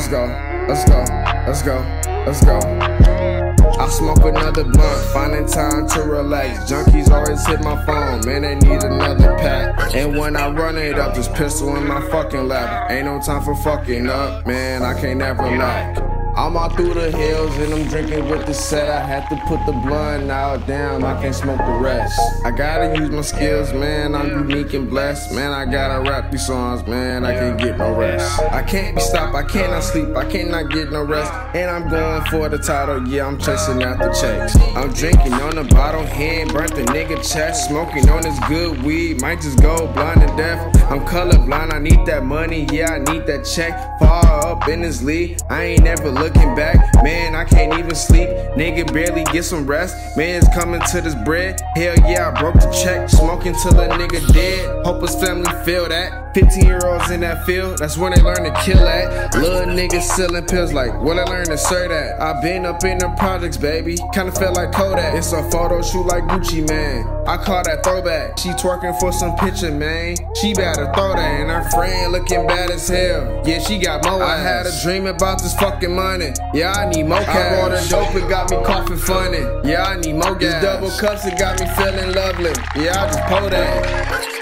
Let's go, let's go, let's go, let's go. I smoke another blunt, finding time to relax. Junkies always hit my phone, man, they need another pack. And when I run it up, this pistol in my fucking lap. Ain't no time for fucking up, man, I can't never lack. I'm all through the hills and I'm drinking with the set. I had to put the blunt out, damn, I can't smoke the rest. I gotta use my skills, man, I'm unique and blessed. Man, I gotta rap these songs, man, I can't get no rest. I can't be stopped, I cannot sleep, I cannot get no rest. And I'm going for the title, yeah, I'm chasing out the checks. I'm drinking on the bottle, hand burnt the nigga chest. Smoking on this good weed, might just go blind to death. I'm colorblind, I need that money, yeah, I need that check. Far up in this league, I ain't never looking back. Man, I can't even sleep, nigga barely get some rest. Man, it's coming to this bread, hell yeah, I broke the check. Smoking till a nigga dead, hope his family feel that. 15-year-olds in that field, that's when they learn to kill at. Little niggas selling pills like, what I learned to serve that. I been up in the projects, baby, kinda felt like Kodak. It's a photo shoot like Gucci, man, I call that throwback. She twerking for some picture, man, she better throw that. And her friend looking bad as hell, yeah, she got more ass. I had a dream about this fucking money, yeah, I need more cash. I bought a dope, it got me coughing funny, yeah, I need more gas. These double cups, it got me feeling lovely, yeah, I just pull that.